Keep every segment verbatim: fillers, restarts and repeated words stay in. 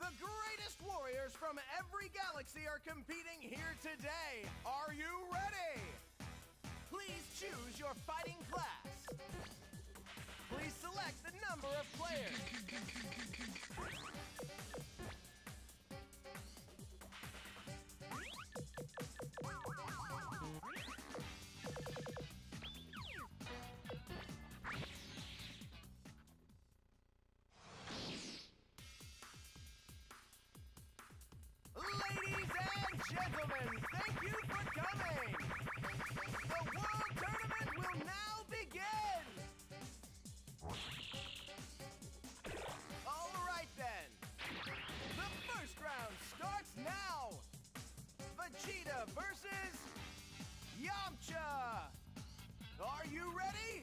The greatest warriors from every galaxy are competing here today. Are you ready? Please choose your fighting class. Please select the number of players. Ladies and gentlemen, thank you for coming! The World Tournament will now begin! Alright then, the first round starts now! Vegeta versus Yamcha! Are you ready?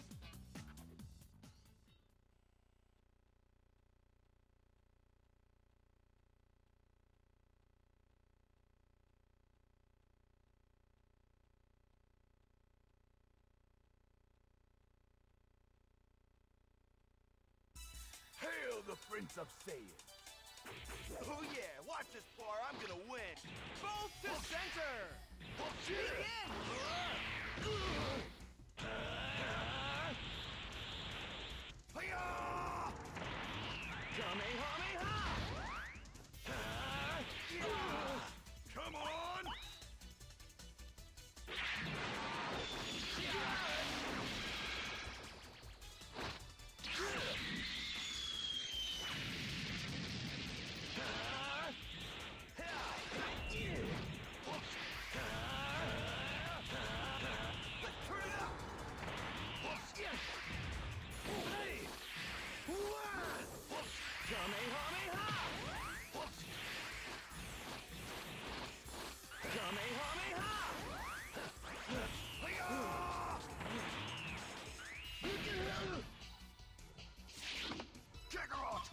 Hail the Prince of Saiyans! Oh yeah, watch this bar, I'm gonna win! Both to center! Begin! Kamehameha! Come on! Kamehameha! Kamehameha! Kakarot!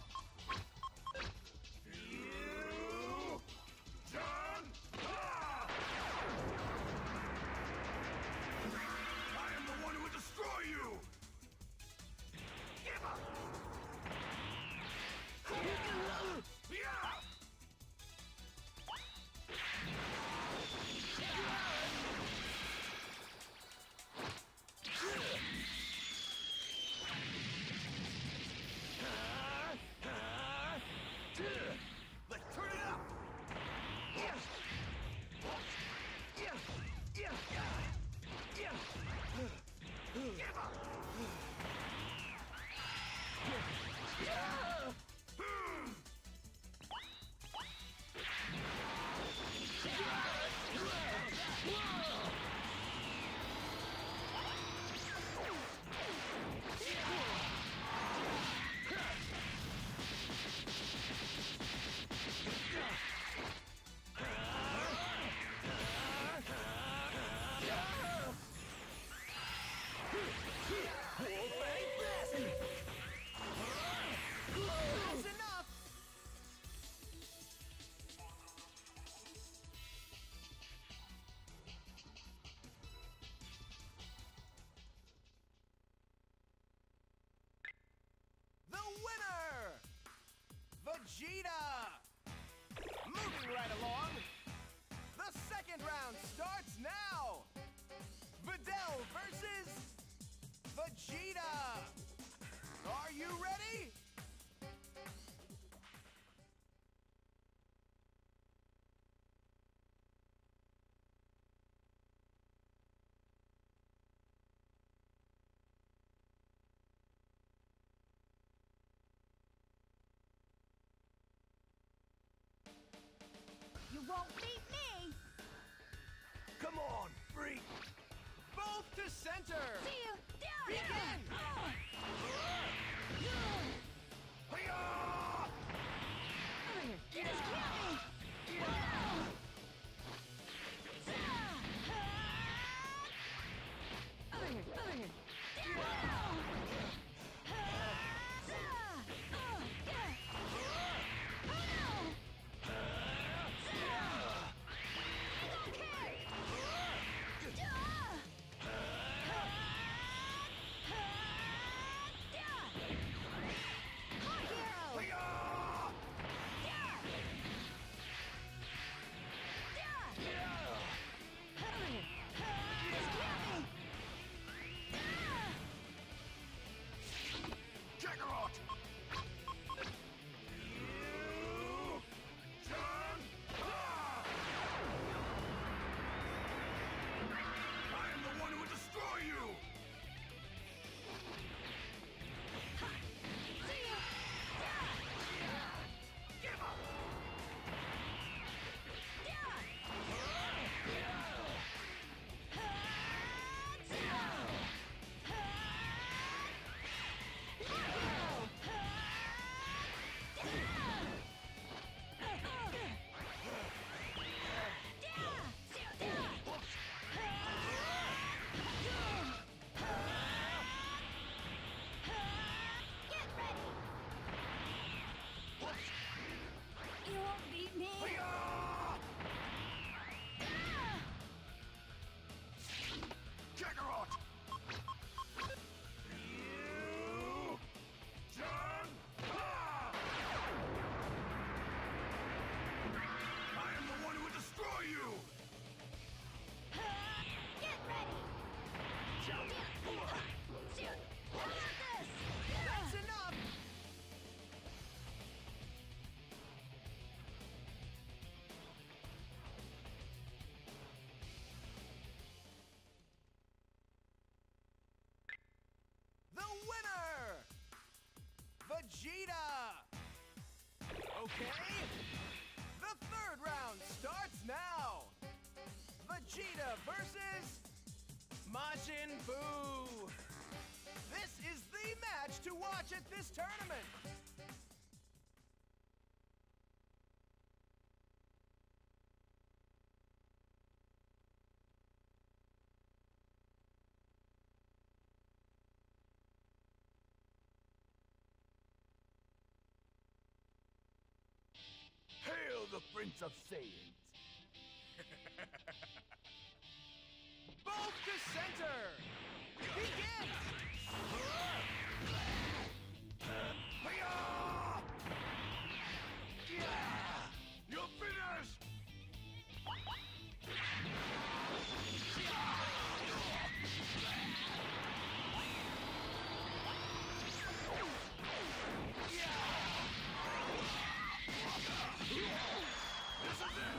You done? I am the one who will destroy you! Give up! Yeah! Let's turn it up! Yes! Yes! Yes! Yes! Give up! Yeah! That's enough! The winner! Vegeta! Moving right along, the second round starts now! Videl versus Vegeta! Are you ready? You won't beat me! Come on, freak! Both to center! See you down! Begin! You just killed me! Vegeta! Okay? The third round starts now! Vegeta versus Majin Buu! This is the match to watch at this tournament! Hail the Prince of Saiyans! Both to center! Begin! You're finished! This is it!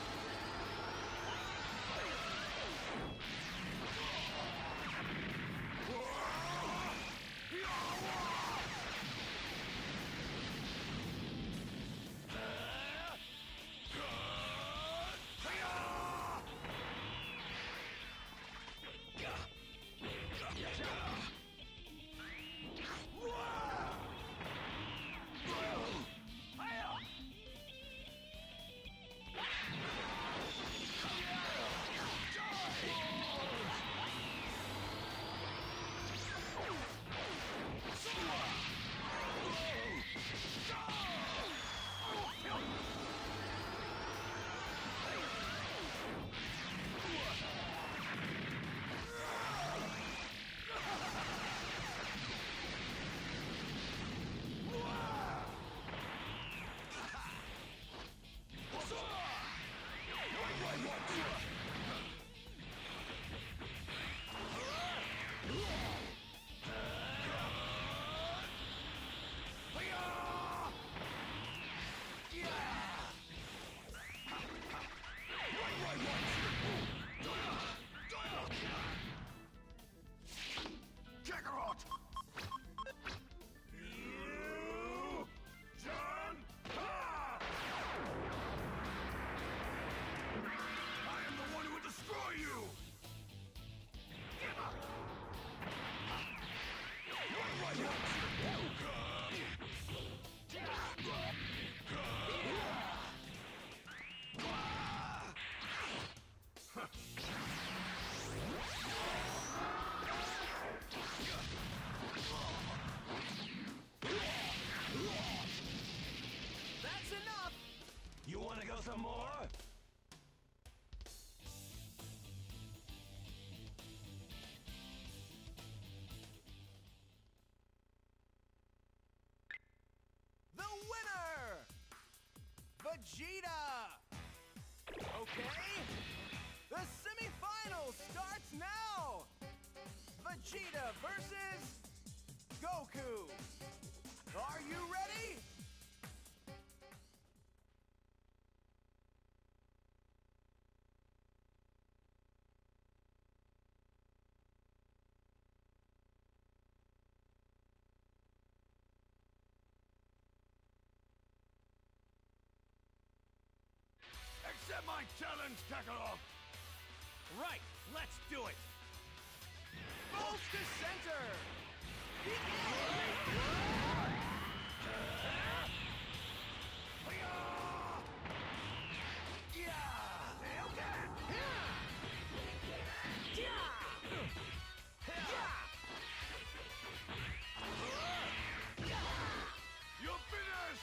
Kakarot! Fusion! Ha! I am the one who will destroy you! Give up! Right, right, That's enough! You wanna go some more? The winner! Vegeta! Okay? The semifinal starts now! Vegeta versus Goku! Are you ready? Accept my challenge, Kakarot! Right, let's do it! Both to center! Begin! You're finished!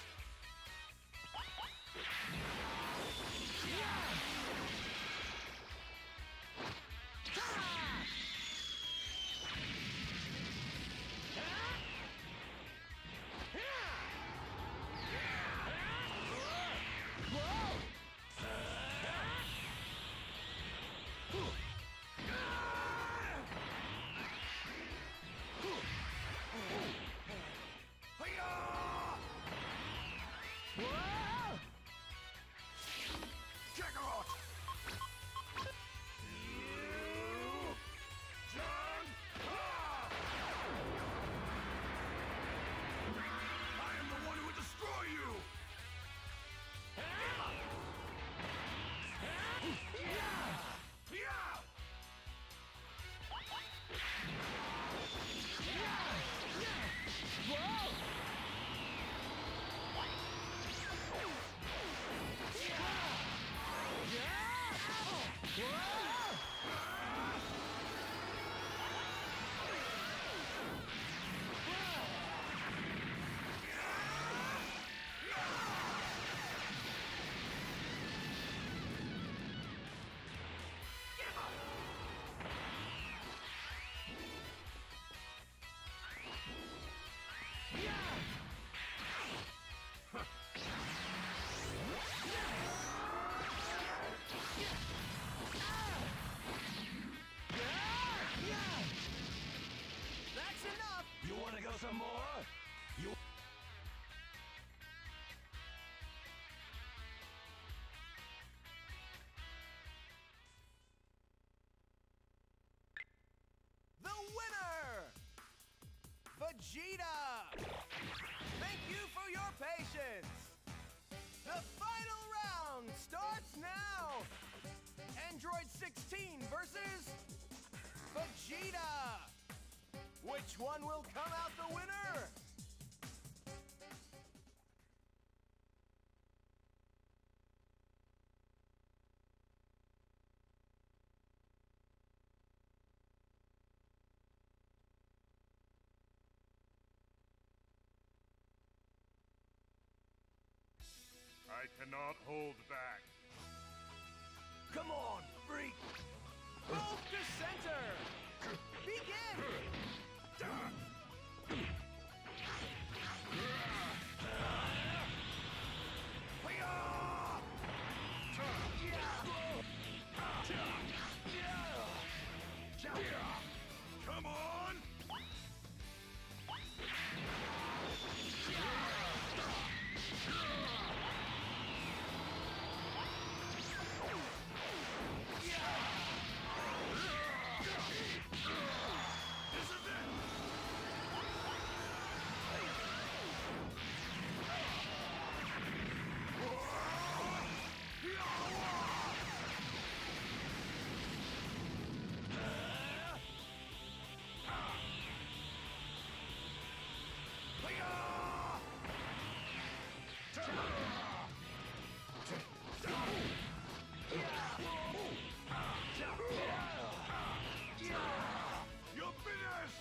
Android sixteen versus Vegeta. Which one will come out the winner? I cannot hold back. Come on, freak! Move to center! Begin! Come on! This is it! You're finished!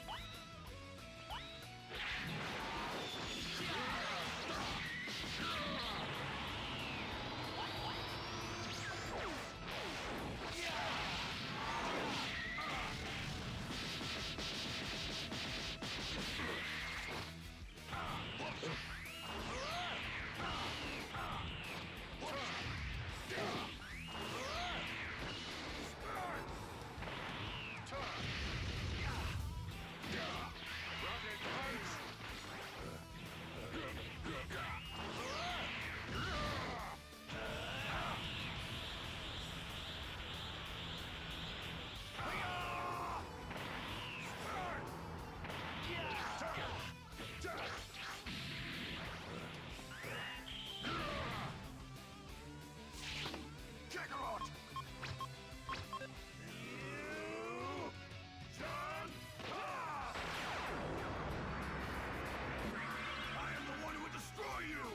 Kakarot! I am the one who would destroy you!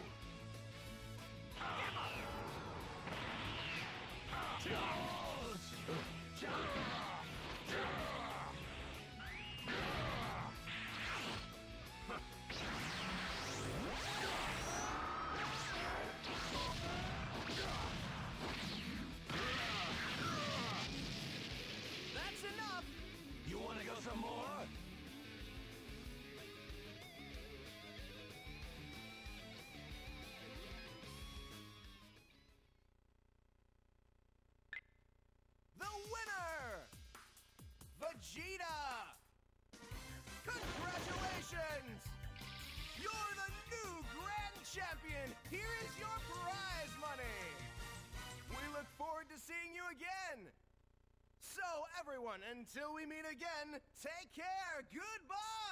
That's enough! You wanna go some more? The winner! Vegeta! Congratulations! You're the new Grand Champion! Here is your prize money! We look forward to seeing you again! So, everyone, until we meet again, take care! Goodbye!